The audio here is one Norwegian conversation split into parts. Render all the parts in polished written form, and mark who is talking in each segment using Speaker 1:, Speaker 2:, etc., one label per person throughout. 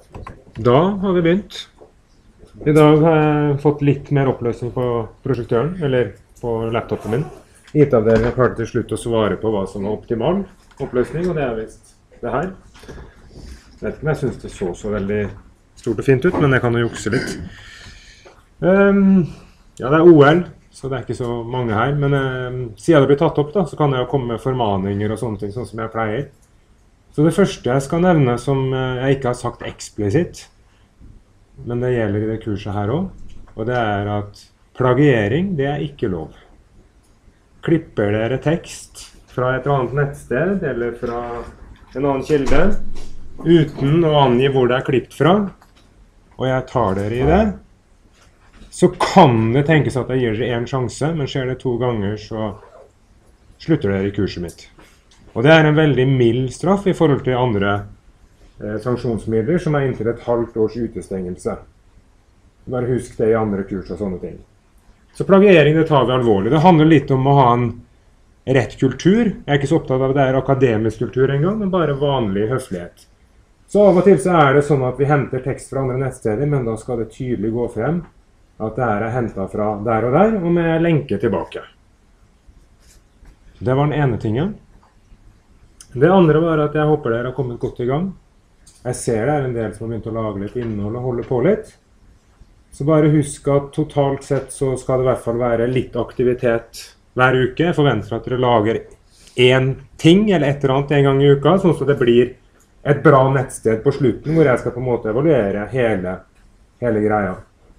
Speaker 1: Da har vi begynt. I dag har jeg fått litt mer oppløsning på prosjektøren, eller på laptopen min. IT-avdelingen klarte til slutt å svare på hva som var optimal oppløsning, og det er visst det her. Jeg vet ikke om jeg synes det så veldig stort og fint ut, men jeg kan jo jukse litt. Ja, det er OL, så det er ikke så mange her, men siden det blir tatt opp da, så kan jeg jo komme med formaninger og sånne ting, sånn som jeg pleier. Så det første jeg skal nevne som jeg ikke har sagt eksplisitt, men det gjelder i det kurset her også, og det er at plagiering, det er ikke lov. Klipper dere tekst fra et eller annet nettsted, eller fra en annen kilde, uten å angi hvor det er klippet fra, og jeg tar dere i det, så kan det tenkes at jeg gir dere en sjanse, men skjer det 2 ganger, så slutter dere i kurset mitt. Og det er en veldig mild straff i forhold til andre sanksjonsmidler, som er inntil et halvt års utestengelse. Bare husk det i andre kurs og sånne ting. Så plagiering, det tar vi alvorlig. Det handler litt om å ha en rett kultur. Jeg er ikke så opptatt av at det er akademisk kultur engang, men bare vanlig høflighet. Så av og til så er det sånn at vi henter tekst fra andre nettsteder, men da skal det tydelig gå frem at det her er hentet fra der og der, og med lenke tilbake. Det var den ene tingen. Det andre var at jeg håper dere har kommet godt i gang. Jeg ser det er en del som har begynt å lage litt innhold og holde på litt. Så bare husk at totalt sett så skal det i hvert fall være litt aktivitet hver uke. Jeg forventer at dere lager en ting eller et eller annet en gang i uka, sånn at det blir et bra nettsted på slutten, hvor jeg skal på en måte evaluere hele greia.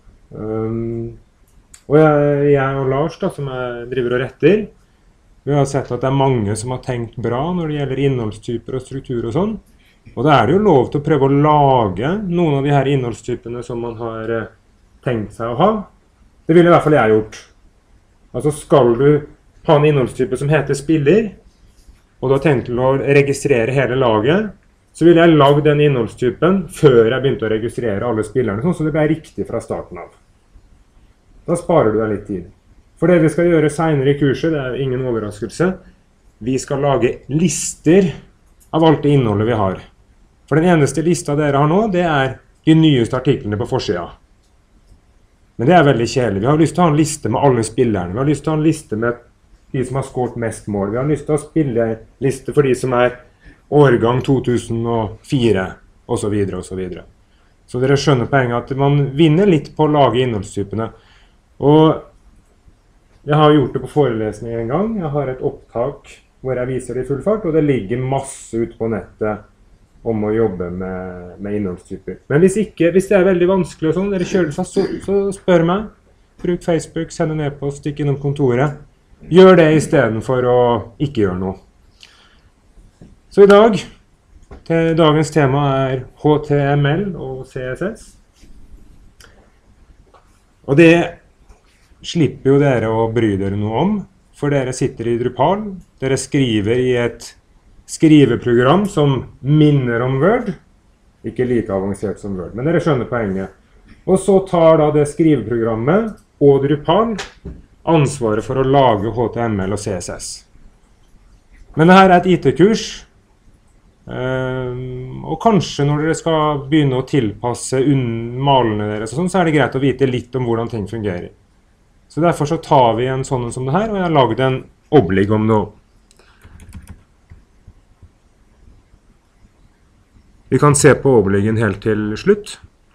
Speaker 1: Og jeg og Lars da, som jeg driver og retter, vi har sett at det er mange som har tenkt bra når det gjelder innholdstyper og struktur og sånn. Og da er det jo lov til å prøve å lage noen av de her innholdstypene som man har tenkt seg å ha. Det ville i hvert fall jeg gjort. Altså skal du ha en innholdstype som heter spiller, og du har tenkt til å registrere hele laget, så ville jeg lagd den innholdstypen før jeg begynte å registrere alle spillerne, sånn så det ble riktig fra starten av. Da sparer du deg litt tid. For det vi skal gjøre senere i kurset, det er ingen overraskelse. Vi skal lage lister av alt det innholdet vi har. For den eneste lista dere har nå, det er de nyeste artiklene på forsida. Men det er veldig kjedelig. Vi har lyst til å ha en liste med alle spillerne. Vi har lyst til å ha en liste med de som har skåret mest mål. Vi har lyst til å spille liste for de som er årgang 2004, og så videre, og så videre. Så dere skjønner poenget at man vinner litt på å lage innholdstypene. Og jeg har gjort det på forelesning en gang. Jeg har et opptak hvor jeg viser det i full fart, og det ligger masse ut på nettet om å jobbe med innholdstyper. Men hvis det er veldig vanskelig og sånn, dere kjører fast, så spør meg. Bruk Facebook, send en e-post, stikk innom kontoret. Gjør det i stedet for å ikke gjøre noe. Så i dag, dagens tema er HTML og CSS. Og det slipper jo dere å bry dere noe om, for dere sitter i Drupal, dere skriver i et skriveprogram som minner om Word, ikke like avansert som Word, men dere skjønner poenget. Og så tar da det skriveprogrammet og Drupal ansvaret for å lage HTML og CSS. Men dette er et IT-kurs, og kanskje når dere skal begynne å tilpasse malene deres, så er det greit å vite litt om hvordan ting fungerer. Så derfor så tar vi en sånn som det her, og jeg har laget en oblig om noe. Vi kan se på obligen helt til slutt.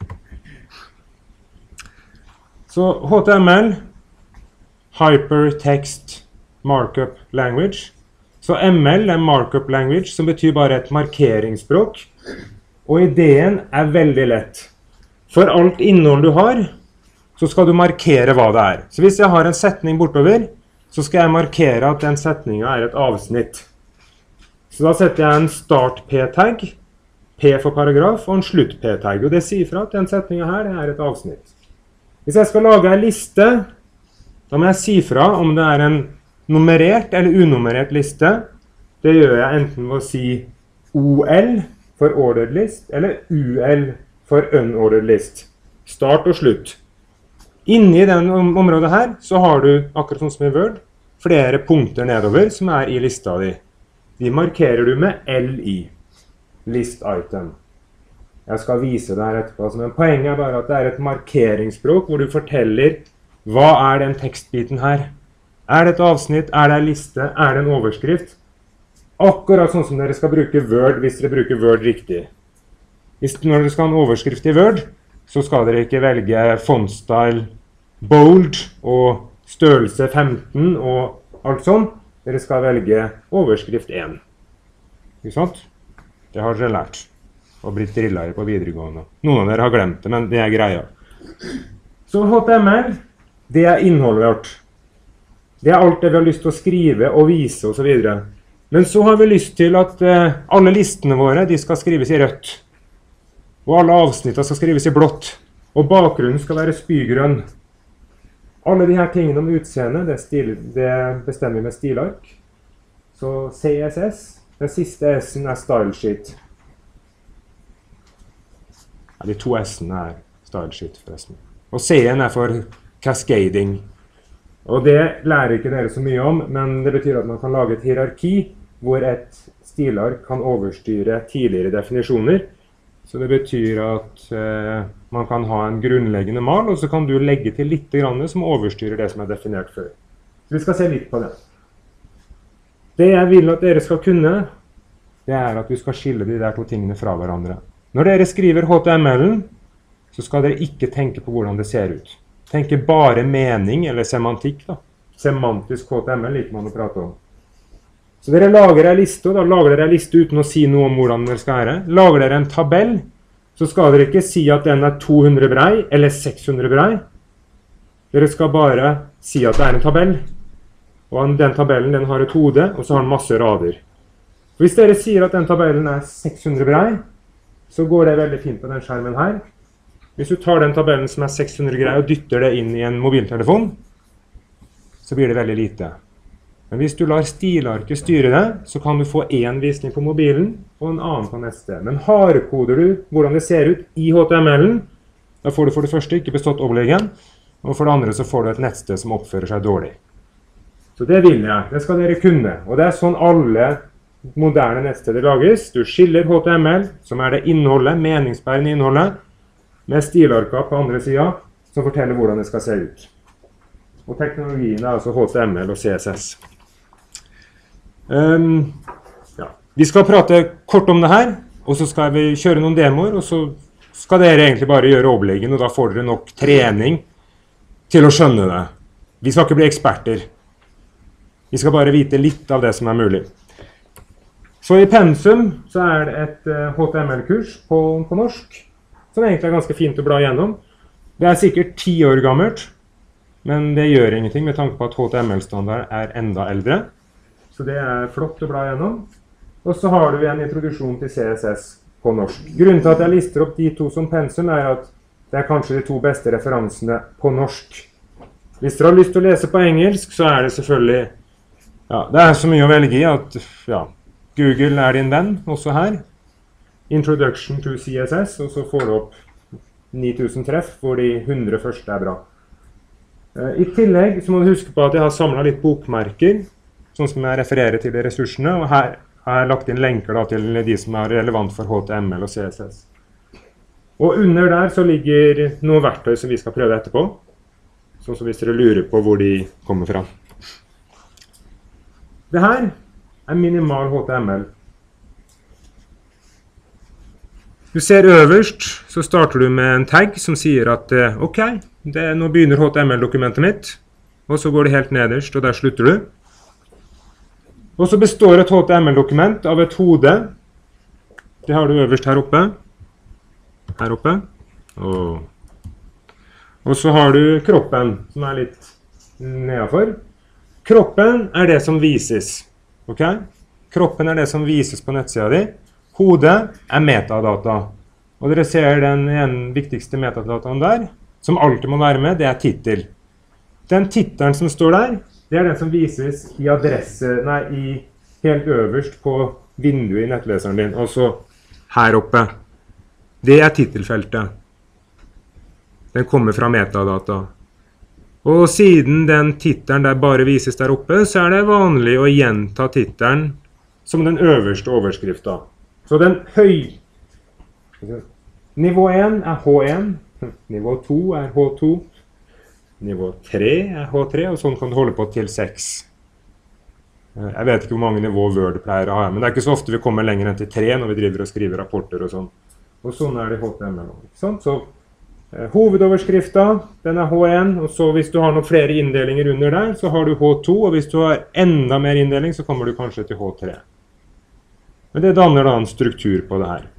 Speaker 1: Så HTML, Hypertext Markup Language. Så ML er Markup Language, som betyr bare et markeringsspråk. Og ideen er veldig lett. For alt innhold du har, så skal du markere hva det er. Så hvis jeg har en setning bortover, så skal jeg markere at den setningen er et avsnitt. Så da setter jeg en start P-tag, P for paragraf, og en slutt P-tag. Og det sier fra at den setningen her det er et avsnitt. Hvis jeg skal lage en liste, da må jeg si fra om det er en nummerert eller unummerert liste. Det gjør jeg enten ved å si OL for ordered list, eller UL for unordered list. Start og slutt. Inni den området her, så har du, akkurat sånn som i Word, flere punkter nedover som er i lista di. De markerer du med LI, list item. Jeg skal vise det her etterpå. Men poenget er bare at det er et markeringsspråk hvor du forteller hva er den tekstbiten her. Er det et avsnitt, er det en liste, er det en overskrift? Akkurat sånn som dere skal bruke Word hvis dere bruker Word riktig. Når dere skal ha en overskrift i Word, så skal dere ikke velge fontstyle bold og størrelse 15 og alt sånn. Dere skal velge overskrift 1. Ikke sant? Det har dere lært og blitt drillet på videregående. Noen av dere har glemt det, men det er greia. Så HTML, det er innholdet vårt. Det er alt det vi har lyst til å skrive og vise og så videre. Men så har vi lyst til at alle listene våre, de skal skrives i rødt. Og alle avsnittene skal skrives i blått. Og bakgrunnen skal være spygrønn. Alle de her tingene om utseende, det bestemmer vi med stilark. Så CSS, den siste S-en er stylesheet. Ja, de 2 S-ene er stylesheet forresten. Og C-en er for cascading. Og det lærer ikke dere så mye om, men det betyr at man kan lage et hierarki hvor et stilark kan overstyre tidligere definisjoner. Så det betyr at man kan ha en grunnleggende mal, og så kan du legge til litt grann som overstyrer det som er definert før. Så vi skal se litt på det. Det jeg vil at dere skal kunne, det er at vi skal skille de der 2 tingene fra hverandre. Når dere skriver HTML-en, så skal dere ikke tenke på hvordan det ser ut. Tenke bare mening, eller semantikk da. Semantisk HTML liker man å prate om. Så dere lager en liste, og da lager dere en liste uten å si noe om hvordan dere skal være. Lager dere en tabell, så skal dere ikke si at den er 200 brei, eller 600 brei. Dere skal bare si at det er en tabell. Og den tabellen den har et hode, og så har den masse rader. Hvis dere sier at den tabellen er 600 brei, så går det veldig fint på den skjermen her. Hvis du tar den tabellen som er 600 brei og dytter det inn i en mobiltelefon, så blir det veldig lite. Men hvis du lar stilarket styre det, så kan du få en visning på mobilen og en annen på neste. Men hardkoder du hvordan det ser ut i HTML-en, da får du for det første ikke bestått overlegen, og for det andre så får du et nettsted som oppfører seg dårlig. Så det vil jeg. Det skal dere kunne. Og det er sånn alle moderne nettsteder lages. Du skiller HTML, som er det innholdet, meningsbærende innholdet, med stilarka på andre siden, som forteller hvordan det skal se ut. Og teknologien er altså HTML og CSS. Ja. Vi skal prate kort om det her, og så skal vi kjøre noen demoer, og så skal dere egentlig bare gjøre overleggen, og da får dere nok trening til å skjønne det. Vi skal ikke bli eksperter. Vi skal bare vite litt av det som er mulig. Så i pensum så er det et HTML-kurs på norsk, som egentlig er ganske fint å bla gjennom. Det er sikkert 10 år gammelt, men det gjør ingenting med tanke på at HTML-standard er enda eldre. Så det er flott å bla gjennom. Og så har du en introduksjon til CSS på norsk. Grunnen til at jeg lister opp de 2 som pensum er at det er kanskje de 2 beste referansene på norsk. Hvis dere har lyst til å lese på engelsk, så er det selvfølgelig, ja, det er så mye å velge i at, ja, Google er din venn, også her. Introduction to CSS, og så får du opp 9000 treff, hvor de 100 første er bra. I tillegg så må du huske på at jeg har samlet litt bokmerker, sånn som jeg refererer til de ressursene, og her har jeg lagt inn lenker da, til de som er relevant for HTML og CSS. Og under der så ligger noen verktøy som vi skal prøve etterpå, sånn som hvis dere lurer på hvor de kommer fra. Det her er minimal HTML. Du ser øverst, så starter du med en tag som sier at ok, nå begynner HTML-dokumentet mitt, og så går det helt nederst, og der slutter du. Og så består et HTML-dokument av et hode. Det har du øverst her oppe. Her oppe. Og så har du kroppen, som er litt nedenfor. Kroppen er det som vises. Ok? Kroppen er det som vises på nettsiden din. Hodet er metadata, og dere ser den viktigste metadataen der, som alltid må være med, det er titel. Den titelen som står der, det er den som vises i helt øverst på vinduet i nettleseren din, altså her oppe. Det er titelfeltet. Den kommer fra metadata. Og siden den titelen der bare vises der oppe, så er det vanlig å gjenta titelen som den øverste overskriften. Så Nivå 1 er H1, nivå 2 er H2, nivå 3 er H3, og sånn kan du holde på til 6. Jeg vet ikke hvor mange nivåer Word pleier å ha, men det er ikke så ofte vi kommer lenger enn til 3 når vi driver og skriver rapporter og sånn. Og sånn er det i HTML. Ikke sant? Så hovedoverskriften, den er H1, og så hvis du har noen flere inndelinger under der, så har du H2, og hvis du har enda mer inndeling, så kommer du kanskje til H3. Men det danner da en struktur på det her.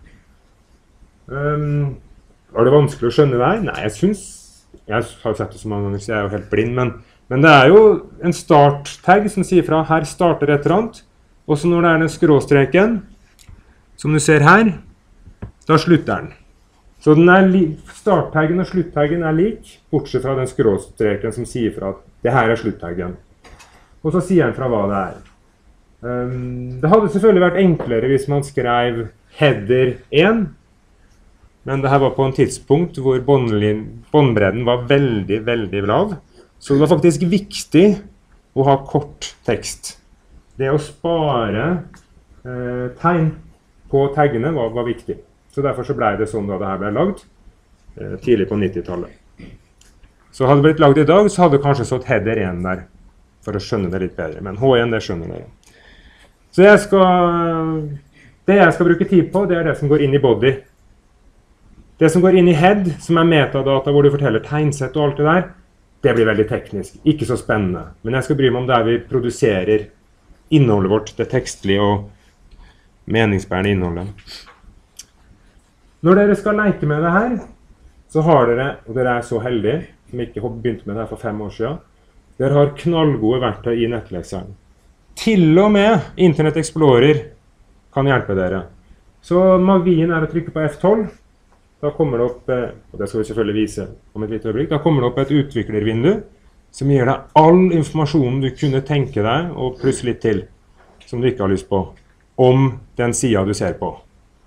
Speaker 1: Var det vanskelig å skjønne det her? Nei, jeg har sett det så mange ganger, så jeg er jo helt blind, men det er jo en start-tag som sier fra her starter et eller annet, og så når det er den skråstreken, som du ser her, da slutter den. Så start-taggen og slutt-taggen er lik, bortsett fra den skråstreken som sier fra at det her er slutt-taggen. Og så sier den fra hva det er. Det hadde selvfølgelig vært enklere hvis man skrev header 1, men det her var på en tidspunkt hvor båndbredden var veldig, veldig lav. Så det var faktisk viktig å ha kort tekst. Det å spare tegn på taggene var viktig. Så derfor så ble det sånn da det her ble lagd tidlig på 90-tallet. Så hadde det blitt lagd i dag, så hadde det kanskje stått header 1 der, for å skjønne det litt bedre. Men H1, det skjønner dere. Så det jeg skal bruke tid på, det er det som går inn i body. Det som går inn i head, som er metadata, hvor du forteller tegnsett og alt det der, det blir veldig teknisk, ikke så spennende. Men jeg skal bry meg om der vi produserer innholdet vårt, det tekstlige og meningsbærende innholdet. Når dere skal leke med det her, så har dere, og dere er så heldige, som ikke begynte med det her for 5 år siden, dere har knallgode verktøy i nettleseren. Til og med Internet Explorer kan hjelpe dere. Så magien er å trykke på F12. Da kommer det opp, og det skal vi selvfølgelig vise om et lite øyeblikk, da kommer det opp et utviklervindu som gir deg all informasjonen du kunne tenke deg, og pluss litt til, som du ikke har lyst på, om den siden du ser på.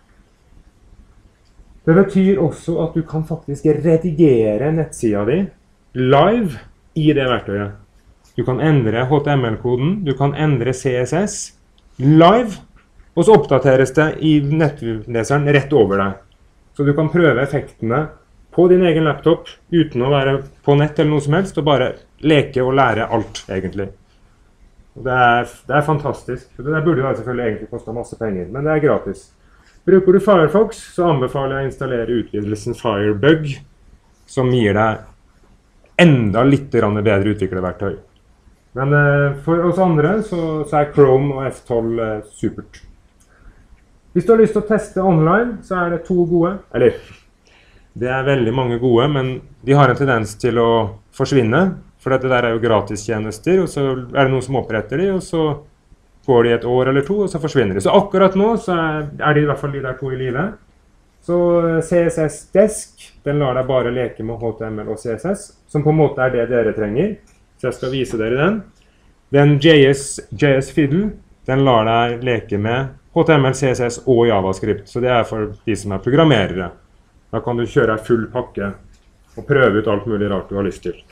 Speaker 1: Det betyr også at du kan faktisk redigere nettsiden din live i det verktøyet. Du kan endre HTML-koden, du kan endre CSS live, og så oppdateres det i nettleseren rett over deg. Så du kan prøve effektene på din egen laptop uten å være på nett eller noe som helst, og bare leke og lære alt, egentlig. Og det er fantastisk. Det der burde jo selvfølgelig egentlig koste masse penger, men det er gratis. Bruker du Firefox, så anbefaler jeg å installere utvidelsen Firebug, som gir deg enda litt bedre utviklerverktøy. Men for oss andre så er Chrome og F12 supert. Hvis du har lyst til å teste online, så er det 2 gode. Eller, det er veldig mange gode, men de har en tendens til å forsvinne. For dette der er jo gratistjenester, og så er det noen som oppretter de, og så går de et år eller 2, og så forsvinner de. Så akkurat nå så er de i hvert fall de der 2 i livet. Så CSS Desk, den lar deg bare leke med HTML og CSS, som på en måte er det dere trenger. Så jeg skal vise dere den. Den JS Fiddle, den lar deg leke med HTML, CSS og JavaScript, så det er for de som er programmerere. Da kan du kjøre full pakke og prøve ut alt mulig rart du har lyst til.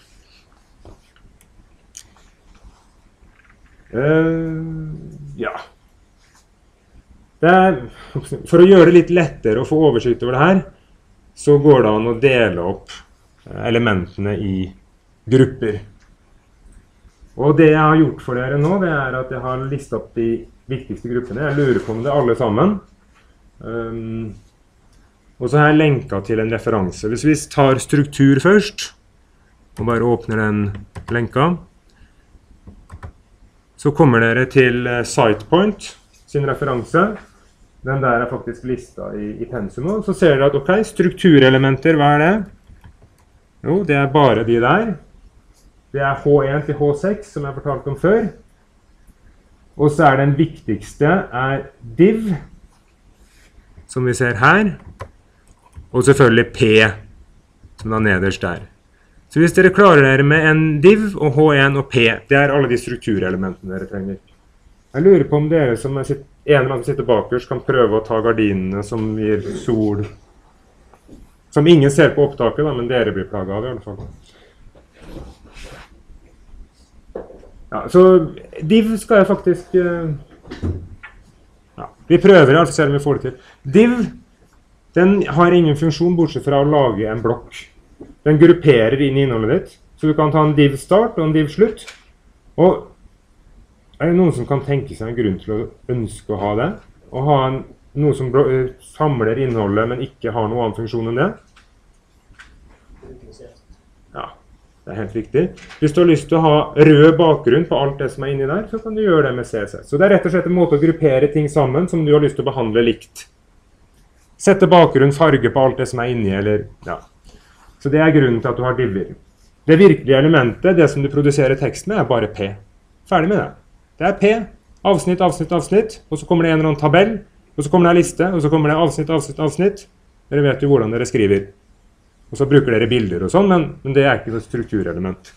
Speaker 1: Ja. For å gjøre det litt lettere å få oversikt over det her, så går det an å dele opp elementene i grupper. Og det jeg har gjort for dere nå, det er at jeg har listet opp de viktigste gruppene. Jeg lurer på om det alle sammen. Og så har jeg lenket til en referanse. Hvis vi tar struktur først, og bare åpner den lenka, så kommer dere til SitePoint sin referanse. Den der er faktisk listet i Pensumo. Så ser dere at, ok, strukturelementer, hva er det? Jo, det er bare de der. Det er H1 til H6, som jeg fortalte om før. Og så er den viktigste div, som vi ser her. Og selvfølgelig P, som er nederst der. Så hvis dere klarer dere med en div og H1 og P, det er alle de strukturelementene dere trenger. Jeg lurer på om dere som en eller annen sitter bakerst kan prøve å ta gardinene som gir sol. Som ingen ser på opptaket, da, men dere blir plaget av det i alle fall. Ja, så div skal jeg faktisk vi prøver i alle fall selv om vi får det til. Div, Den har ingen funksjon bortsett fra å lage en blokk. Den grupperer inn i innholdet ditt, så du kan ta en div start og en div slutt. Og er det noen som kan tenke seg en grunn til å ønske å ha det? Å ha noe som samler innholdet, men ikke har noen annen funksjon enn det? Ja, det er helt riktig. Hvis du har lyst til å ha rød bakgrunn på alt det som er inni der, så kan du gjøre det med CSS. Så det er rett og slett en måte å gruppere ting sammen som du har lyst til å behandle likt. Sette bakgrunn, farge på alt det som er inni, eller ja. Så det er grunnen til at du har diver. Det virkelige elementet, det som du produserer tekst med, er bare P. Ferdig med det. Det er P, avsnitt, avsnitt, avsnitt, og så kommer det en eller annen tabell, og så kommer det en liste, og så kommer det avsnitt, avsnitt, avsnitt. Dere vet jo hvordan dere skriver. Og så bruker dere bilder og sånn, men det er ikke noe strukturelement.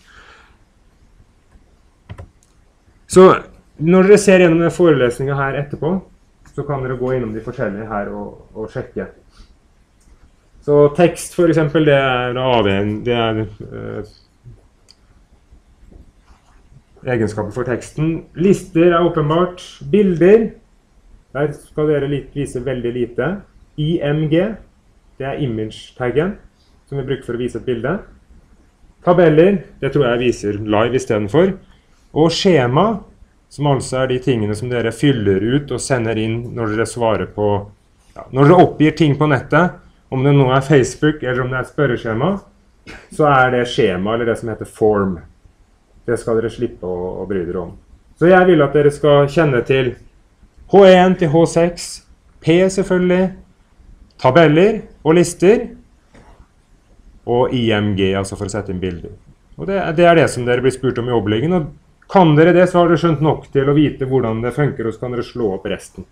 Speaker 1: Så når dere ser gjennom denne forelesningen her etterpå, så kan dere gå innom de forskjellige her og sjekke. Så tekst for eksempel, det er egenskaper for teksten. Lister er åpenbart. Bilder, der skal dere vise veldig lite. IMG, det er image-taggen, som vi bruker for å vise et bilde. Tabeller, det tror jeg viser live i stedet for. Og skjema, som altså er de tingene som dere fyller ut og sender inn når dere svarer på, ja, når dere oppgir ting på nettet, om det nå er Facebook eller om det er spørreskjema, så er det skjema eller det som heter form. Det skal dere slippe å bry dere om. Så jeg vil at dere skal kjenne til H1 til H6, P selvfølgelig, tabeller og lister, og IMG, altså for å sette inn bilder. Og det er det som dere blir spurt om i oppleggen, og kan dere det, så har dere skjønt nok til å vite hvordan det funker, og så kan dere slå opp resten.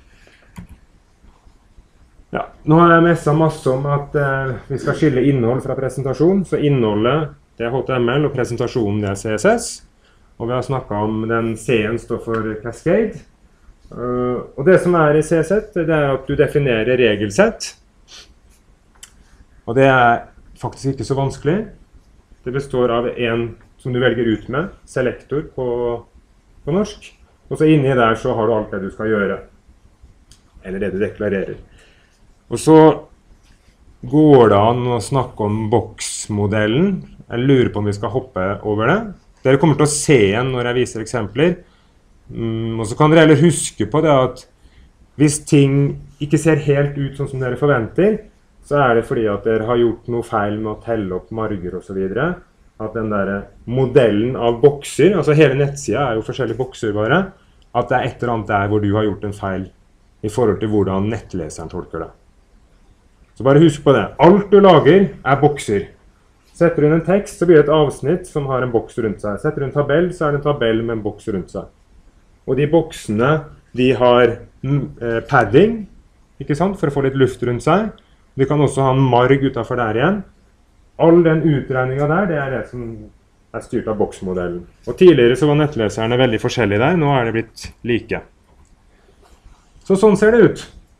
Speaker 1: Ja, nå har jeg messet masse om at vi skal skille innhold fra presentasjon, så innholdet det er HTML, og presentasjonen det er CSS. Og vi har snakket om den C-en står for Cascade. Og det som er i CSS, det er at du definerer regelsett. Og det er faktisk ikke så vanskelig. Det består av en som du velger ut med, selektor på norsk. Og så inni der så har du alt det du skal gjøre. Eller det du deklarerer. Og så går det an å snakke om boksmodellen. Jeg lurer på om vi skal hoppe over det. Dere kommer til å se igjen når jeg viser eksempler. Og så kan dere heller huske på det at hvis ting ikke ser helt ut sånn som dere forventer, så er det fordi at dere har gjort noe feil med å telle opp marger og så videre. At den der modellen av bokser, altså hele nettsiden er jo forskjellige bokser bare, at det er et eller annet der hvor du har gjort en feil i forhold til hvordan nettleseren tolker det. Så bare husk på det. Alt du lager er bokser. Setter du inn en tekst, så blir det et avsnitt som har en boks rundt seg. Setter du en tabell, så er det en tabell med en boks rundt seg. Og de boksene, de har padding, ikke sant, for å få litt luft rundt seg. De kan også ha en marg utenfor der igjen. All den utregningen der, det er det som er styrt av boksmodellen. Og tidligere så var nettleserne veldig forskjellige der, nå er det blitt like. Så sånn ser det ut.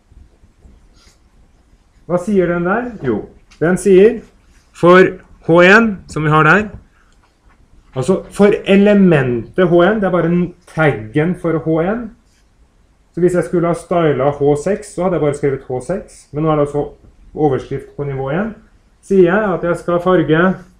Speaker 1: Hva sier den der? Jo, den sier for H1, som vi har der, altså for elementet H1, det er bare taggen for H1. Så hvis jeg skulle ha stylet H6, så hadde jeg bare skrevet H6, men nå er det altså overskrift på nivå 1. Sier jeg at jeg skal farge,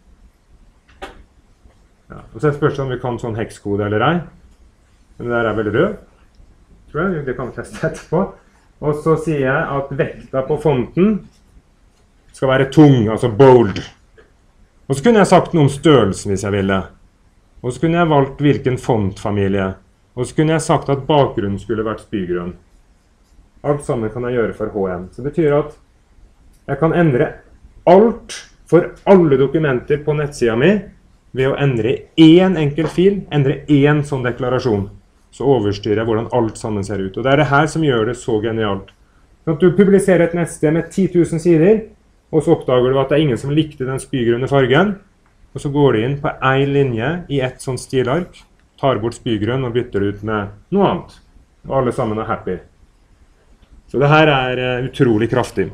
Speaker 1: ja, og så spørs det om vi kan sånn hekskode eller ei, men det der er veldig rød, tror jeg, det kan vi teste etterpå. Og så sier jeg at vekta på fonten skal være tung, altså bold. Og så kunne jeg sagt noe om størrelsen hvis jeg ville. Og så kunne jeg valgt hvilken fontfamilie. Og så kunne jeg sagt at bakgrunnen skulle vært spygrønn. Alt sammen kan jeg gjøre for H1. Så det betyr at jeg kan endre alt for alle dokumenter på nettsiden min ved å endre én enkel fil, endre én sånn deklarasjon. Så overstyrer jeg hvordan alt sammen ser ut. Og det er det her som gjør det så genialt. Så at du publiserer et nettsted med 10 000 sider, og så oppdager du at det er ingen som likte den spygrønne fargen, og så går du inn på en linje i et sånt stilark, tar bort spygrønn og bytter det ut med noe annet. Og alle sammen er happy. Så det her er utrolig kraftig.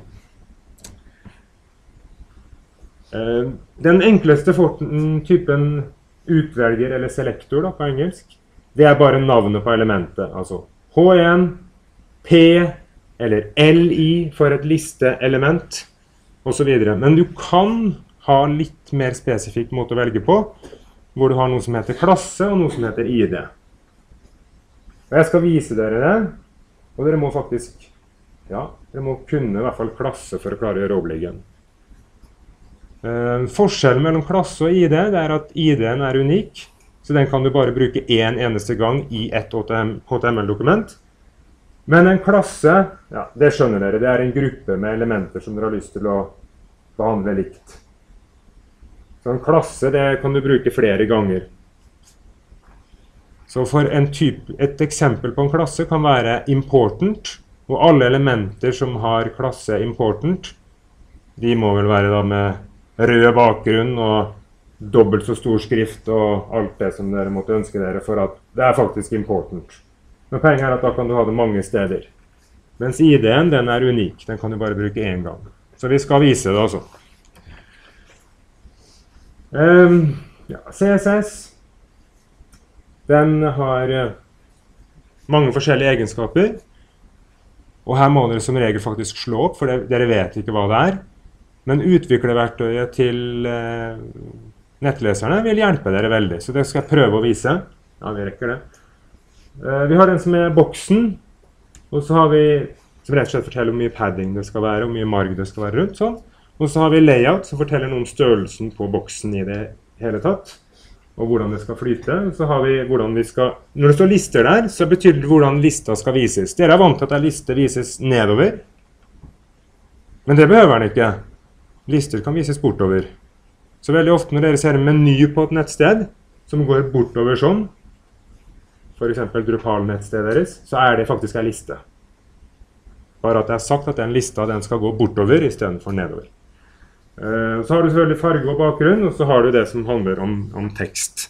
Speaker 1: Den enkleste typen utvelger eller selektor da, på engelsk, det er bare navnet på elementet. Altså H1, P, eller LI for et listeelement, og så videre. Men du kan ha litt mer spesifikk måte å velge på, hvor du har noe som heter klasse og noe som heter ID. Og jeg skal vise dere det, og dere må faktisk, ja, dere må kunne i hvert fall klasse for å klare å gjøre overliggen. Forskjellen mellom klasse og ID det er at ID-en er unik, så den kan du bare bruke en eneste gang i et HTML-dokument. Men en klasse, ja, det skjønner dere, det er en gruppe med elementer som dere har lyst til å behandle likt. Så en klasse, det kan du bruke flere ganger. Så for et eksempel på en klasse kan være important, og alle elementer som har klasse important, de må vel være da med rød bakgrunn og dobbelt så stor skrift og alt det som dere måtte ønske dere for at det er faktisk important. Men poenget er at da kan du ha det mange steder. Mens ID-en, den er unik. Den kan du bare bruke en gang. Så vi skal vise det altså. Ja, CSS, den har mange forskjellige egenskaper. Og her må dere som regel faktisk slå opp, for dere vet ikke hva det er. Men utviklerverktøyet til nettleserne vil hjelpe dere veldig, så det skal jeg prøve å vise. Ja, vi rekker det. Vi har den som er boksen, og så har vi, som rett og slett forteller hvor mye padding det skal være, hvor mye marg det skal være rundt, sånn. Og så har vi layout, som forteller noe om størrelsen på boksen i det hele tatt, og hvordan det skal flyte. Så har vi hvordan vi skal, når det står lister der, så betyr det hvordan lista skal vises. Dere er vant til at en liste vises nedover, men det behøver den ikke. Lister kan vises bortover. Så veldig ofte når dere ser en meny på et nettsted, som går bortover sånn, for eksempel Drupal-nettstedet deres, så er det faktisk en liste. Bare at jeg har sagt at den lista den skal gå bortover i stedet for nedover. Så har du selvfølgelig farge og bakgrunn, og så har du det som handler om tekst.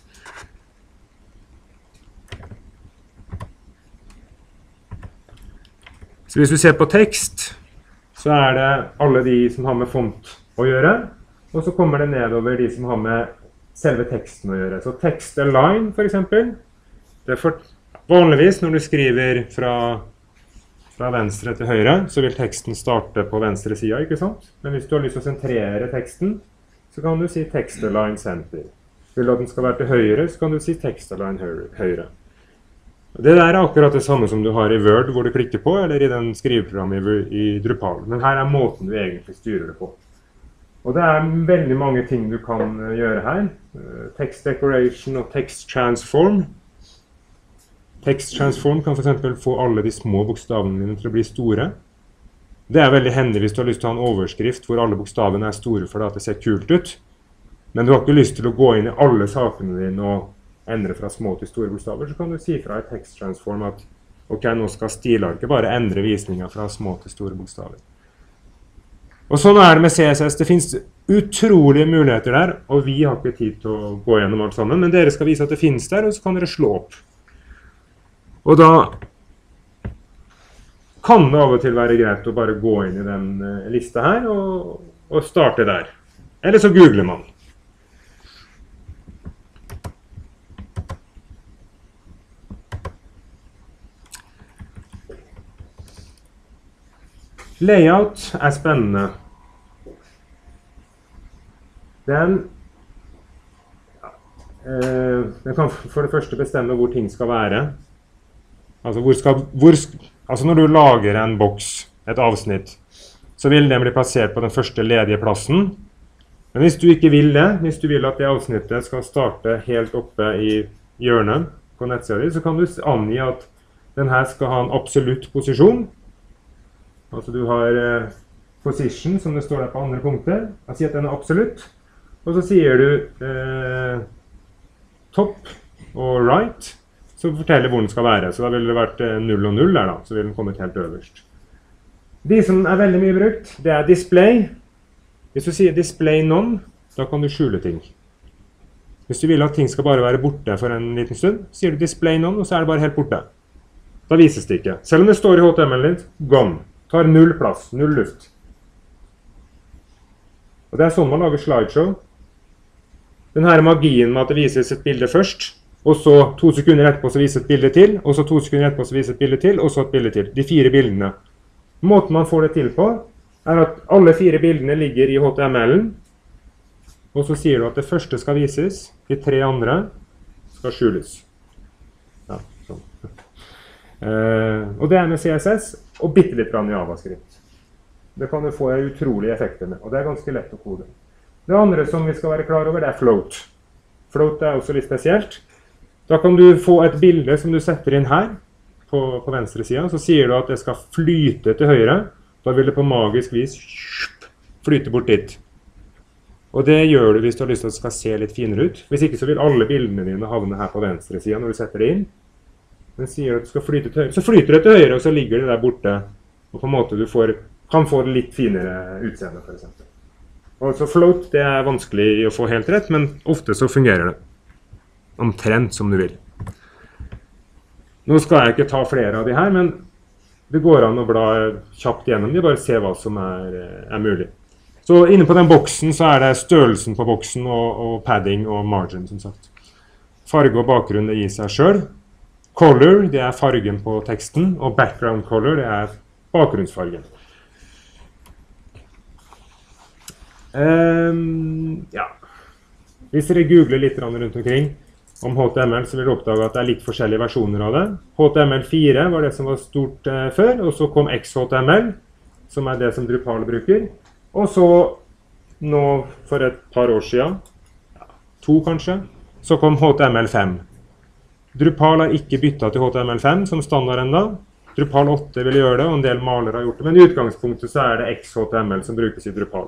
Speaker 1: Så hvis du ser på tekst, så er det alle de som har med font å gjøre, og så kommer det nedover de som har med selve teksten å gjøre. Så text align for eksempel, det er vanligvis når du skriver fra venstre til høyre, så vil teksten starte på venstre siden, ikke sant? Men hvis du har lyst til å sentrere teksten, så kan du si text align center. Vil du at den skal være til høyre, så kan du si text align høyre. Det der er akkurat det samme som du har i Word, hvor du klikker på, eller i den skriveprogrammet i Drupal. Men her er måten du egentlig styrer det på. Og det er veldig mange ting du kan gjøre her. Text decoration og text transform. Text transform kan for eksempel få alle de små bokstavene dine til å bli store. Det er veldig hendig hvis du har lyst til å ha en overskrift hvor alle bokstavene er store for at det ser kult ut. Men du har ikke lyst til å gå inn i alle sakene dine og endre fra små til store bokstaver, så kan du si fra i text transform at ok, nå skal stilarket bare endre visningen fra små til store bokstaver. Og sånn er det med CSS. Det finnes utrolige muligheter der, og vi har ikke tid til å gå gjennom alt sammen, men dere skal vise at det finnes der, og så kan dere slå opp. Og da kan det av og til være greit å bare gå inn i den lista her og starte der. Eller så googler man. Layout er spennende. Den kan for det første bestemme hvor ting skal være. Altså når du lager en boks, et avsnitt, så vil den bli plassert på den første ledige plassen. Men hvis du ikke vil det, hvis du vil at det avsnittet skal starte helt oppe i hjørnet på nettsiden, så kan du angi at den her skal ha en absolutt posisjon. Altså du har position, som det står der på andre punkter. Jeg sier at den er absolutt. Og så sier du top og right, så forteller hvor den skal være. Så da vil det vært 0 og 0 der da, så vil den kommet helt øverst. De som er veldig mye brukt, det er display. Hvis du sier display none, da kan du skjule ting. Hvis du vil at ting skal bare være borte for en liten stund, sier du display none, og så er det bare helt borte. Da vises det ikke. Selv om det står i HTML din, gone. Tar null plass, null luft. Og det er sånn man lager slideshow. Denne magien med at det vises et bilde først, og så 2 sekunder etterpå så viser et bilde til, og så 2 sekunder etterpå så viser et bilde til, og så et bilde til. De 4 bildene. Måten man får det til på, at alle 4 bildene ligger i HTML-en, og så sier du at det første skal vises, de 3 andre skal skjules. Ja, sånn. Og det med CSS, og litt JavaScript. Det kan du få utrolige effekter med, og det ganske lett å kode. Det andre som vi skal være klar over, det float. Float også litt spesielt. Da kan du få et bilde som du setter inn her, på venstre siden, så sier du at det skal flyte til høyre. Da vil det på magisk vis flyte bort dit. Og det gjør du hvis du har lyst til at det skal se litt finere ut. Hvis ikke så vil alle bildene dine havne her på venstre siden når du setter det inn. Men sier du at det skal flyte til høyre, så flyter det til høyre, og så ligger det der borte. Og på en måte du kan få det litt finere utseende, for eksempel. Og så float, det vanskelig å få helt rett, men ofte så fungerer det. Omtrent som du vil. Nå skal jeg ikke ta flere av de her, men det går an å bla kjapt gjennom de, bare se hva som er mulig. Så inne på den boksen så det størrelsen på boksen og padding og margin, som sagt. Farge og bakgrunn det gir seg selv. Color, det fargen på teksten, og background color, det bakgrunnsfargen. Ja. Hvis dere googler litt rundt omkring om HTML, så vil dere oppdage at det litt forskjellige versjoner av det. HTML4 var det som var stort før, og så kom XHTML, som det som Drupal bruker. Og så, nå for et par år siden, 2 kanskje, så kom HTML5. Drupal har ikke byttet til HTML5 som standard enda. Drupal 8 vil gjøre det, og en del malere har gjort det. Men i utgangspunktet så det XHTML som brukes i Drupal.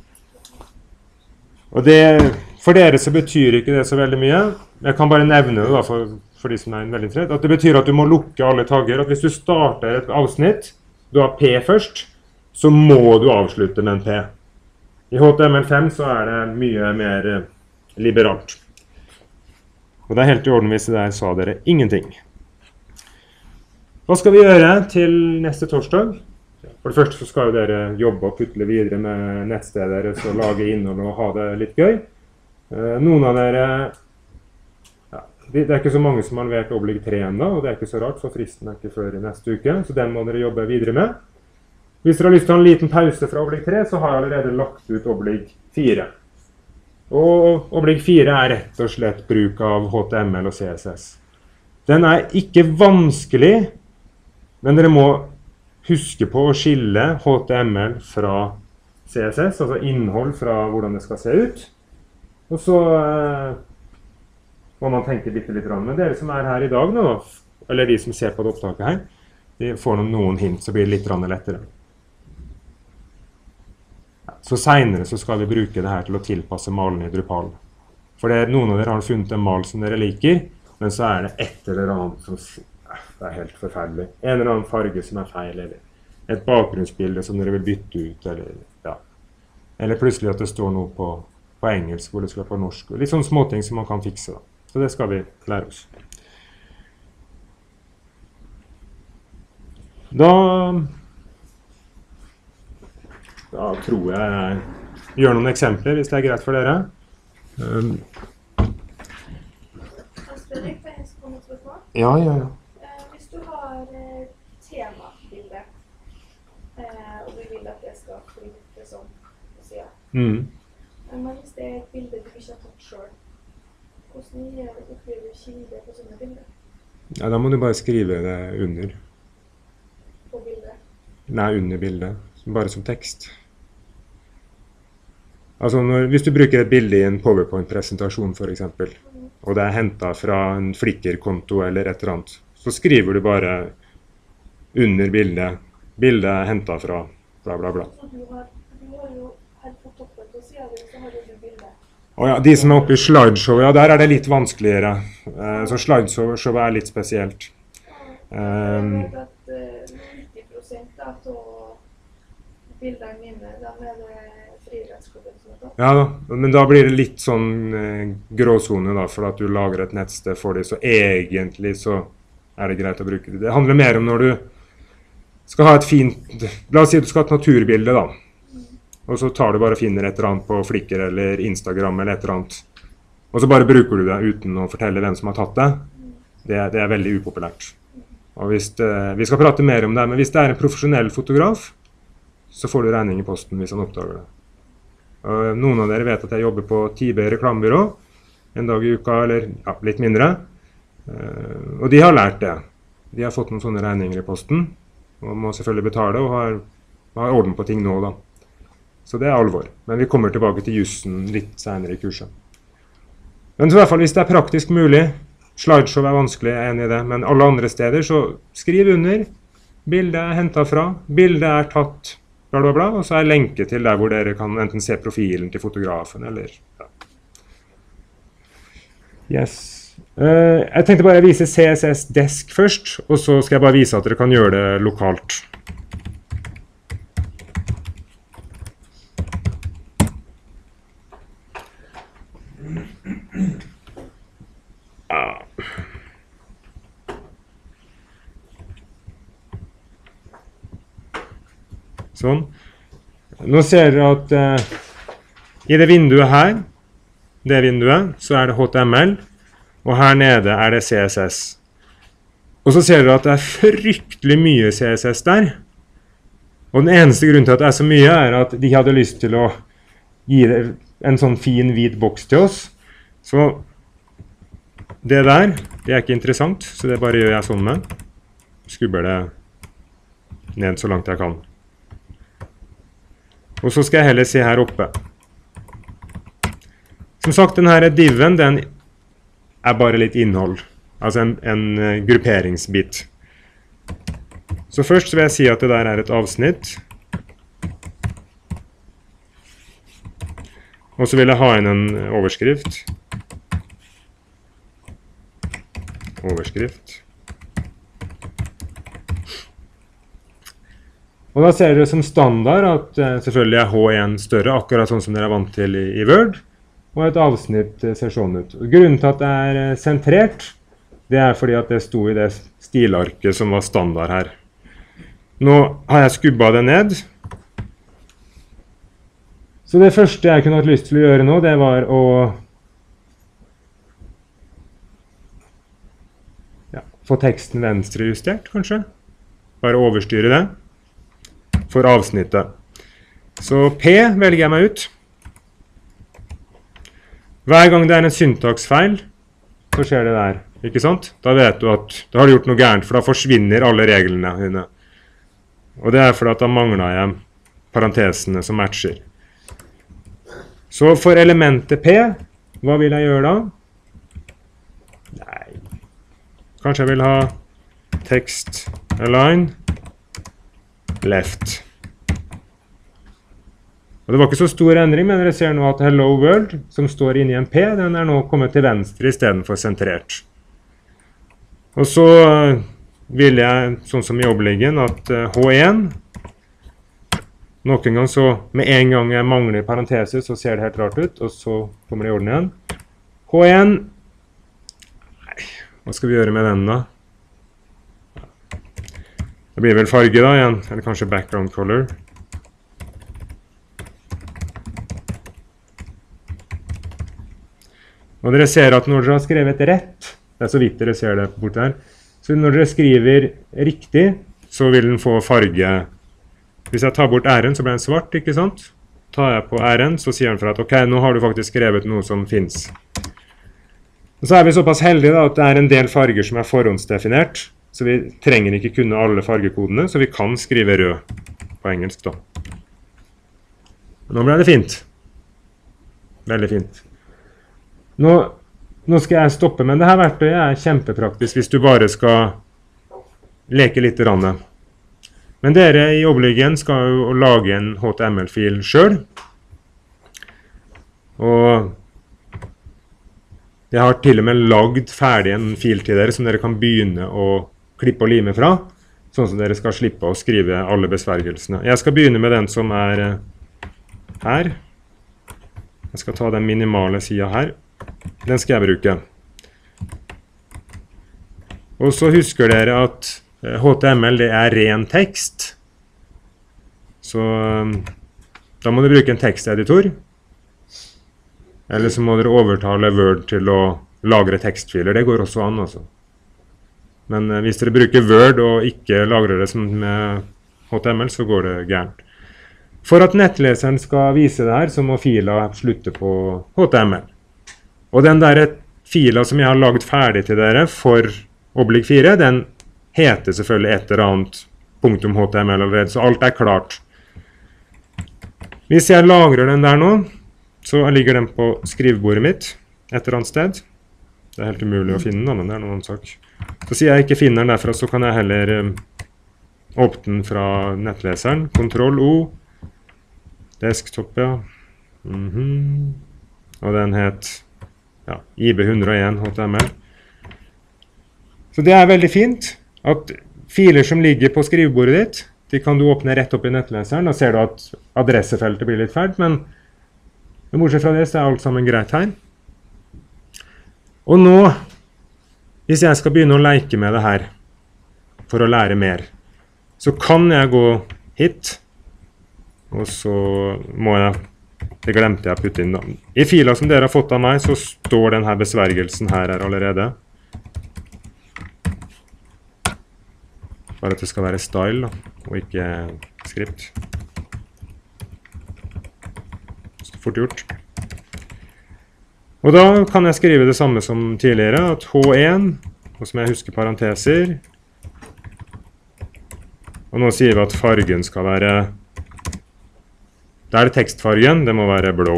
Speaker 1: Og for dere så betyr ikke det så veldig mye. Jeg kan bare nevne det da, for de som veldig tredd, at det betyr at du må lukke alle tagger. At hvis du starter et avsnitt, du har P først, så må du avslutte med en P. I HTML5 så det mye mer liberalt. Og det helt i orden hvis der sa dere ingenting. Hva skal vi gjøre til neste torsdag? For det første så skal jo dere jobbe og putle videre med nettstedet deres og lage innhold og ha det litt gøy. Noen av dere, det ikke så mange som har levert Oblig 3 enda, og det ikke så rart, for fristen ikke før i neste uke, så den må dere jobbe videre med. Hvis dere har lyst til å ha en liten pause fra Oblig 3, så har jeg allerede lagt ut Oblig 4. Og Oblig 4 rett og slett bruk av HTML og CSS. Den ikke vanskelig, men dere må huske på å skille HTML fra CSS, altså innhold fra hvordan det skal se ut. Og så må man tenke litt. Men dere som her i dag nå, eller de som ser på det opptaket her, de får noen hint, så blir det litt lettere. Så senere så skal vi bruke det her til å tilpasse malene i Drupal. For noen av dere har funnet en mal som dere liker, men så det et eller annet som det helt forferdelig. En eller annen farge som feil, eller et bakgrunnsbilde som dere vil bytte ut, eller plutselig at det står noe på engelsk, hvor det skal på norsk. Litt sånne småting som man kan fikse da. Så det skal vi lære oss. Da tror jeg gjør noen eksempler, hvis det greit for dere. Ja.
Speaker 2: Hvis du har temabilde, og du vil at det skal flytte sånn på siden. Men hvis det et bilde du ikke har tatt selv, hvordan opplever du kilde på sånne bilder?
Speaker 1: Ja, da må du bare skrive det under.
Speaker 2: På bildet?
Speaker 1: Nei, under bildet. Bare som tekst. Altså, hvis du bruker et bilde i en PowerPoint-presentasjon for eksempel, og det hentet fra en Flickr-konto eller et eller annet, så skriver du bare under bildet. Bildet hentet fra bla bla bla.
Speaker 2: Så du har jo her på toppen på siden, så har du bildet.
Speaker 1: Ja, de som oppe i slideshow, ja, der det litt vanskeligere. Så slideshow litt spesielt.
Speaker 2: Jeg vet at 90% av bildene mine, de det frilansklubben som tatt.
Speaker 1: Ja da, men da blir det litt sånn gråzone da, for at du lager et nettsted for det, så egentlig så det greit å bruke det. Det handler mer om når du skal ha et fint, la oss si at du skal ha et naturbilde da, og så tar du bare og finner et eller annet på Flickr eller Instagram eller et eller annet, og så bare bruker du det uten å fortelle hvem som har tatt det. Det veldig upopulært. Og vi skal prate mer om det, men hvis det en profesjonell fotograf, så får du regning i posten hvis han oppdager det. Og noen av dere vet at jeg jobber på TIBE reklamebyrå, en dag i uka, eller ja, litt mindre. Og de har lært det. De har fått noen sånne regninger i posten, og må selvfølgelig betale, og har orden på ting nå da. Så det alvor. Men vi kommer tilbake til jussen litt senere i kurset. Men i hvert fall hvis det praktisk mulig, slideshow vanskelig, jeg enig i det, men alle andre steder så skriv under, bildet hentet fra, bildet tatt, bla bla bla, og så lenke til der hvor dere kan enten se profilen til fotografen, eller ja. Yes. Jeg tenkte bare å vise CSS Desk først, og så skal jeg bare vise at dere kan gjøre det lokalt. Sånn. Nå ser dere at i det vinduet her, det vinduet, så det HTML, og her nede det CSS. Og så ser dere at det fryktelig mye CSS der. Og den eneste grunnen til at det så mye at de hadde lyst til å gi det en sånn fin hvit boks til oss. Så det der, det ikke interessant, så det bare gjør jeg sånn med. Skubber det ned så langt jeg kan. Og så skal jeg heller se her oppe. Som sagt, denne diven, den bare litt innhold. Altså en grupperingsbit. Så først så vil jeg si at det der et avsnitt. Og så vil jeg ha inn en overskrift. Overskrift. Og da ser dere som standard at selvfølgelig H1 større, akkurat sånn som dere vant til i Word, og et avsnitt ser sånn ut. Grunnen til at det sentrert, det fordi at det sto i det stilarket som var standard her. Nå har jeg skubbet det ned. Så det første jeg kunne hatt lyst til å gjøre nå, det var å få teksten venstrejustert, kanskje. Bare overstyre det for avsnittet. Så P velger jeg meg ut. Hver gang det en syntaksfeil, så skjer det der, ikke sant? Da vet du at da har du gjort noe gærent, for da forsvinner alle reglene dine. Og det fordi at da mangler jeg parentesene som matcher. Så for elementet P, hva vil jeg gjøre da? Nei. Kanskje jeg vil ha text align left. Og det var ikke så stor endring, men dere ser nå at hello world, som står inne i en P, den nå kommet til venstre i stedet for sentrert. Og så vil jeg, sånn som i oppleggen, at H1, noen gang så, med en gang jeg mangler parenteser, så ser det helt rart ut, og så kommer det i orden igjen. H1, nei, hva skal vi gjøre med den da? Det blir vel farge da igjen, eller kanskje background color. Og dere ser at når dere har skrevet rett, det så vidt dere ser det bort her, så når dere skriver riktig, så vil den få farge. Hvis jeg tar bort R-en, så blir den svart, ikke sant? Tar jeg på R-en, så sier den for at ok, nå har du faktisk skrevet noe som finnes. Og så vi såpass heldige da, at det en del farger som forhåndsdefinert, så vi trenger ikke kunne alle fargekodene, så vi kan skrive rød på engelsk da. Nå ble det fint. Veldig fint. Nå skal jeg stoppe, men dette verktøyet kjempepraktisk hvis du bare skal leke litt rann. Men dere i oppleggen skal jo lage en HTML-fil selv. Og jeg har til og med lagd ferdig en fil til dere som dere kan begynne å klippe og lime fra, sånn som dere skal slippe å skrive alle besvergelsene. Jeg skal begynne med den som her. Jeg skal ta den minimale siden her. Den skal jeg bruke. Og så husker dere at HTML det ren tekst. Så da må dere bruke en teksteditor. Eller så må dere overtale Word til å lagre tekstfiler. Det går også an, altså. Men hvis dere bruker Word og ikke lagrer det som med HTML, så går det gærent. For at nettleseren skal vise det her, så må fila slutte på HTML. Og den der fila som jeg har laget ferdig til dere for oblig 4, den heter selvfølgelig et eller annet .html allerede, så alt klart. Hvis jeg lagrer den der nå, så ligger den på skrivebordet mitt et eller annet sted. Det helt umulig å finne den, men det noen annen sak. Så sier jeg ikke finner den derfra, så kan jeg heller åpne den fra nettleseren. Ctrl-O, desktop, ja. Og den het IB101 HTML. Så det veldig fint at filer som ligger på skrivebordet ditt, de kan du åpne rett opp i nettleseren. Da ser du at adressefeltet blir litt fælt, men bortsett fra det så alt sammen greit her. Og nå, hvis jeg skal begynne å leke med det her, for å lære mer, så kan jeg gå hit, og så må jeg, det glemte jeg å putte inn da. I fila som dere har fått av meg, så står denne besvergelsen her allerede. Bare at det skal være style da, og ikke skript. Så fort gjort. Og da kan jeg skrive det samme som tidligere, at H1, og som jeg husker parenteser. Og nå sier vi at fargen skal være, det tekstfargen, det må være blå.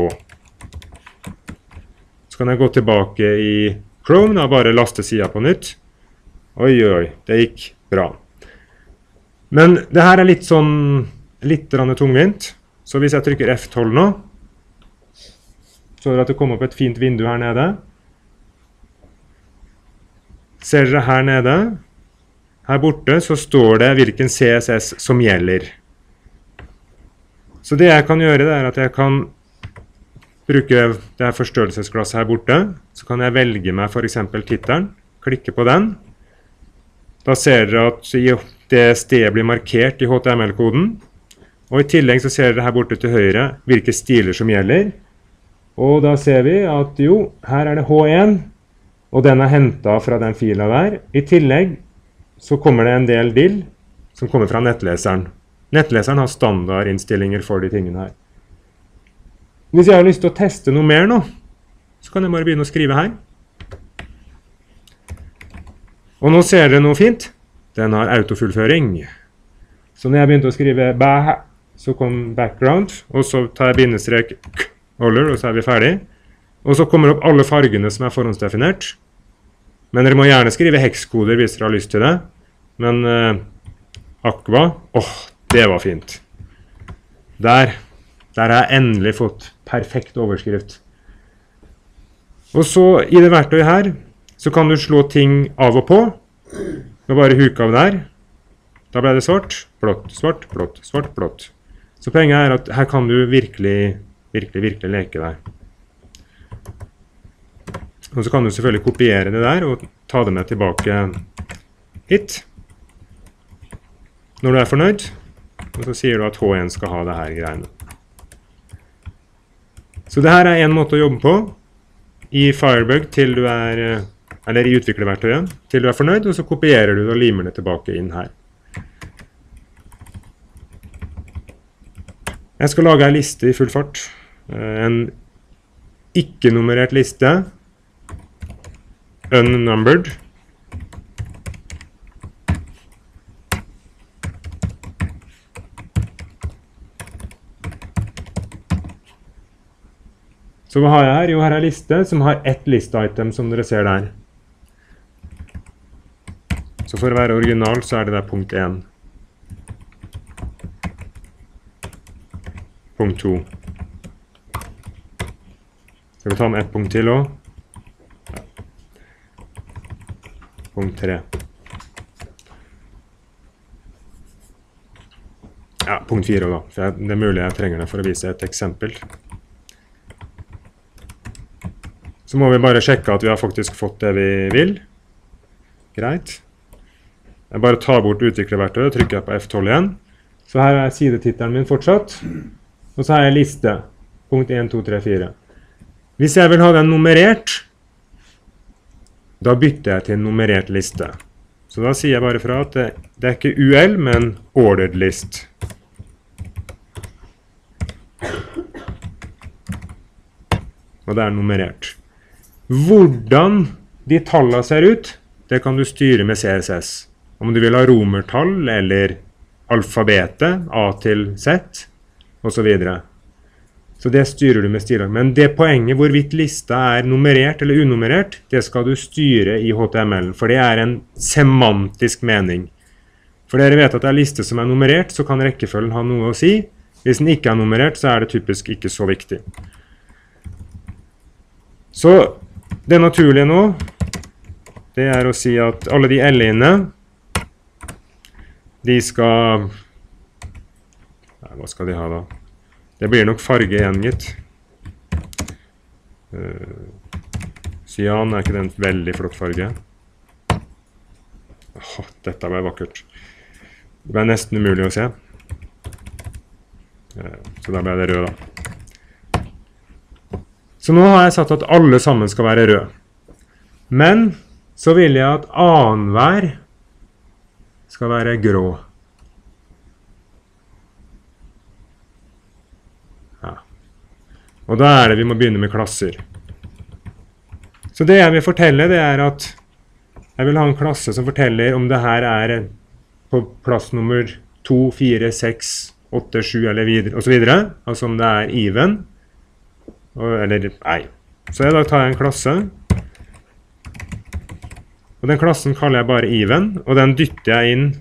Speaker 1: Så kan jeg gå tilbake i Chrome, da bare laste siden på nytt. Oi, det gikk bra. Men det her litt sånn, litt tungvint. Så hvis jeg trykker F12 nå, så at det kommer opp et fint vindu her nede. Ser dere her nede? Her borte så står det hvilken CSS som gjelder. Så det jeg kan gjøre, det at jeg kan bruke det her forstørrelsesglasset her borte. Så kan jeg velge meg for eksempel tittelen, klikke på den. Da ser dere at det stedet blir markert i HTML-koden. Og i tillegg så ser dere her borte til høyre hvilke stiler som gjelder. Og da ser vi at jo, her det H1, og den hentet fra den fila der. I tillegg så kommer det en del dill som kommer fra nettleseren. Nettleseren har standardinnstillinger for de tingene her. Hvis jeg har lyst til å teste noe mer nå, så kan jeg bare begynne å skrive her. Og nå ser dere noe fint. Den har autofullføring. Så når jeg begynte å skrive bæ, så kom background, og så tar jeg bindestrek Oller, og så vi ferdig. Og så kommer opp alle fargene som forhåndsdefinert. Men dere må gjerne skrive hekskoder hvis dere har lyst til det. Men Aqua, det var fint. Der har jeg endelig fått perfekt overskrift. Og så i det verktøyet her, så kan du slå ting av og på. Med bare huke av der. Da ble det svart, blått, svart, blått, svart, blått. Så poenget at her kan du virkelig leke deg. Og så kan du selvfølgelig kopiere det der og ta det med tilbake hit. Når du fornøyd, og så sier du at H1 skal ha det her greiene. Så det her en måte å jobbe på i Firebug til du eller i utviklerverktøyet, til du fornøyd, og så kopierer du det og limer det tilbake inn her. Jeg skal lage en liste i full fart. En ikke-nummerert liste, unnumbered. Så hva har jeg her? Jo, her en liste som har ett liste-item som dere ser der. Så for å være original så det der punkt 1. Punkt 2. Skal vi ta med ett punkt til også? Punkt 3. Ja, punkt 4 da. For det mulig jeg trenger det for å vise et eksempel. Så må vi bare sjekke at vi har faktisk fått det vi vil. Greit. Jeg bare tar bort utviklerverktøyet og trykker på F12 igjen. Så her sidetittelen min fortsatt. Og så har jeg liste. Punkt 1, 2, 3, 4. Hvis jeg vil ha den nummerert, da bytter jeg til en nummerert liste. Så da sier jeg bare fra at det er ikke UL, men ordered list. Og det er nummerert. Hvordan de tallene ser ut, det kan du styre med CSS. Om du vil ha romertall eller alfabetet, A til Z, og så videre. Så det styrer du med stilark. Men det poenget hvorvidt lista er nummerert eller unummerert, det skal du styre i HTML, for det er en semantisk mening. For dere vet at det er liste som er nummerert, så kan rekkefølgen ha noe å si. Hvis den ikke er nummerert, så er det typisk ikke så viktig. Så det naturlige nå, det er å si at alle de L-ene, de skal, hva skal de ha da? Det blir nok farge igjen, gitt. Cyan er ikke den veldig flott farge. Dette ble vakkert. Det ble nesten umulig å se. Så da ble det rød da. Så nå har jeg satt at alle sammen skal være rød. Men så vil jeg at annenhver skal være grå. Og da er det vi må begynne med klasser. Så det jeg vil fortelle, det er at jeg vil ha en klasse som forteller om det her er på plass nummer 2, 4, 6, 8, 7 eller videre, og så videre. Altså om det er even. Eller nei. Så da tar jeg en klasse. Og den klassen kaller jeg bare even, og den dytter jeg inn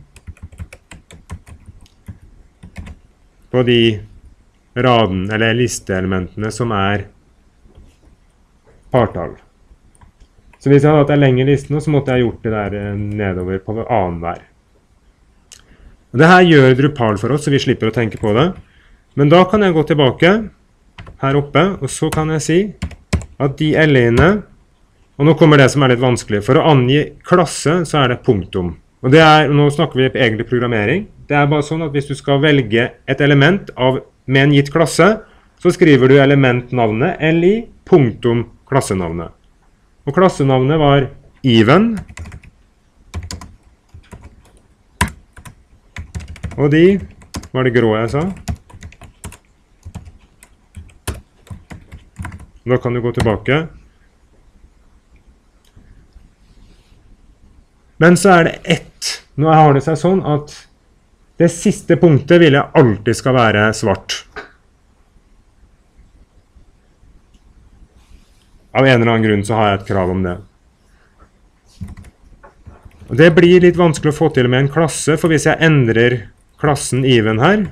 Speaker 1: på de raden, eller listeelementene som er partall. Så hvis jeg hadde hatt en lengre liste nå, så måtte jeg gjort det der nedover på annenhver. Og det her gjør Drupal for oss, så vi slipper å tenke på det. Men da kan jeg gå tilbake her oppe, og så kan jeg si at de L-ene, og nå kommer det som er litt vanskelig, for å angi klasse så er det punktum. Og det er, nå snakker vi egentlig programmering, det er bare sånn at hvis du skal velge et element med en gitt klasse, så skriver du elementnavnet LI punktum klassenavnet. Og klassenavnet var even. Og de var det grå jeg sa. Da kan du gå tilbake. Men så er det ett. Nå har det seg sånn at det siste punktet vil jeg alltid skal være svart. Av en eller annen grunn så har jeg et krav om det. Og det blir litt vanskelig å få til med en klasse, for hvis jeg endrer klassen even her,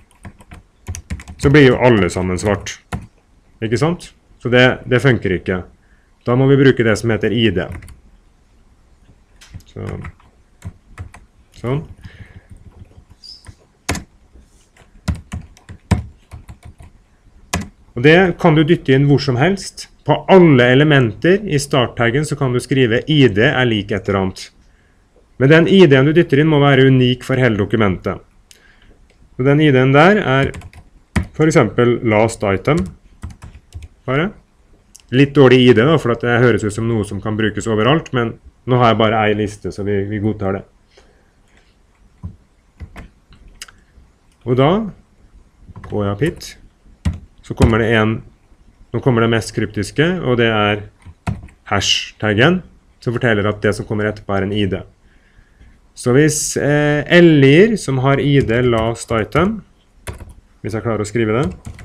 Speaker 1: så blir jo alle sammen svart. Ikke sant? Så det funker ikke. Da må vi bruke det som heter ID. Sånn. Og det kan du dytte inn hvor som helst. På alle elementer i starttaggen så kan du skrive ID er lik et eller annet. Men den ID-en du dytter inn må være unik for hele dokumentet. Så den ID-en der er for eksempel last item. Bare. Litt dårlig ID da, for det høres ut som noe som kan brukes overalt, men nå har jeg bare en liste, så vi godtar det. Og da går jeg opp hit. Så kommer det nå kommer det mest kryptiske, og det er hashtaggen, som forteller at det som kommer etterpå er en ID. Så hvis L-er som har ID last item, hvis jeg klarer å skrive det,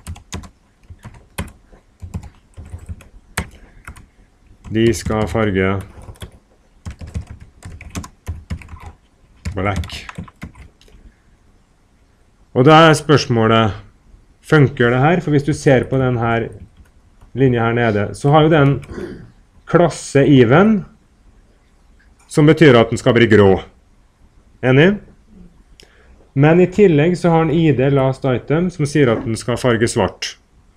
Speaker 1: de skal farge black. Og da er spørsmålet, funker det her? For hvis du ser på denne linjen her nede, så har jo den klasse even, som betyr at den skal bli grå. Enig? Men i tillegg så har den ID last item, som sier at den skal farge svart.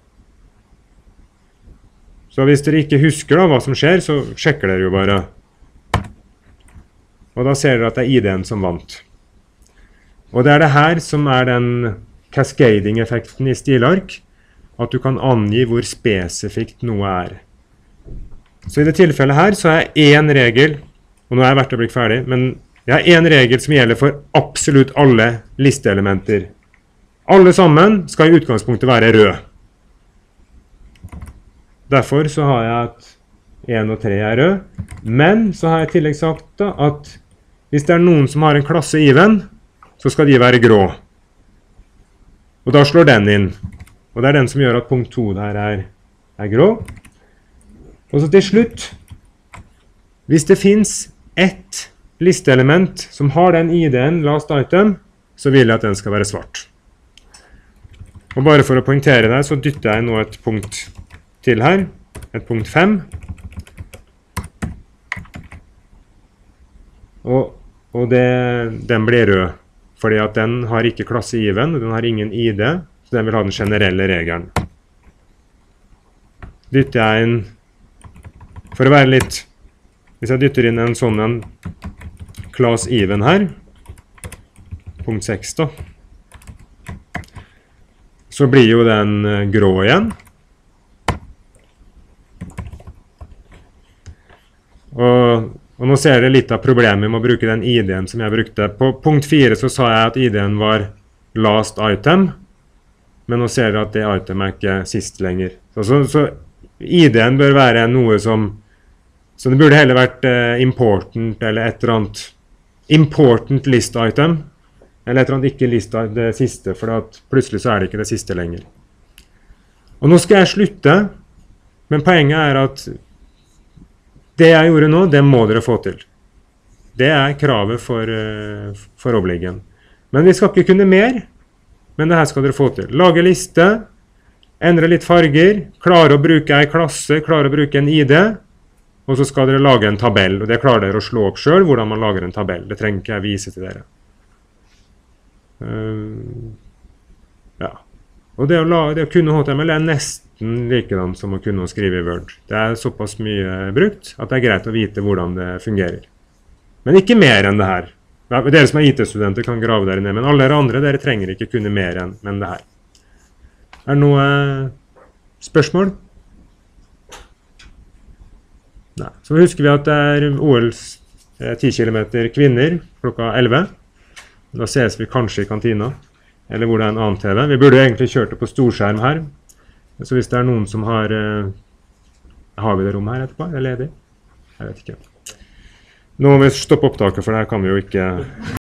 Speaker 1: Så hvis dere ikke husker da hva som skjer, så sjekker dere jo bare. Og da ser dere at det er ID-en som vant. Og det er det her som er den cascading-effekten i stilark, at du kan angi hvor spesifikt noe er. Så i det tilfellet her så er en regel, og nå er jeg hvert øyeblikk ferdig, men Jeg har en regel som gjelder for absolutt alle listeelementer. Alle sammen skal i utgangspunktet være rød. Derfor så har jeg at 1 og 3 er rød. Men så har jeg i tillegg sagt da, at hvis det er noen som har en klasse even, så skal de være grå. Og da slår den inn. Og det er den som gjør at punkt 2 der er grå. Og så til slutt, hvis det finnes ett listeelement som har den ID-en last item, så vil jeg at den skal være svart. Og bare for å poengtere det, så dytter jeg nå et punkt til her, et punkt 5. Og den blir rød, fordi at den har ikke klasse even, og den har ingen ID, så den vil ha den generelle regelen. Dytter jeg inn, for å være litt, hvis jeg dytter inn en sånn en class even her, punkt 6 da, så blir jo den grå igjen. Og nå ser dere litt av problemet med å bruke den ID-en som jeg brukte. På punkt 4 så sa jeg at ID-en var last item, men nå ser dere at det item er ikke sist lenger. Så ID-en bør være noe som, så det burde heller vært important eller et eller annet important list item, eller et eller annet ikke list det siste, for at plutselig så er det ikke det siste lenger. Og nå skal jeg slutte, men poenget er at det jeg gjorde nå, det må dere få til. Det er kravet for oppleggen. Men vi skal ikke kunne mer, men det her skal dere få til. Lage liste, endre litt farger, klare å bruke en klasse, klare å bruke en ID, og så skal dere lage en tabell, og det klarer dere å slå opp selv, hvordan man lager en tabell. Det trenger ikke jeg vise til dere. Ja. Og det å kunne HTML er nesten likedan som å kunne skrive i Word. Det er såpass mye brukt at det er greit å vite hvordan det fungerer. Men ikke mer enn det her. Dere som er IT-studenter kan grave dere ned, men alle dere andre, dere trenger ikke kunne mer enn det her. Er det noe spørsmål? Nei. Så husker vi at det er OLs 10 km kvinner klokka 11. Da ses vi kanskje i kantina, eller hvor det er en annen TV. Vi burde egentlig kjørt det på storskjerm her. Så hvis det er noen som har vi det rom her etterpå? Er det ledig? Jeg vet ikke. Nå må vi stoppe opptaket, for der kan vi jo ikke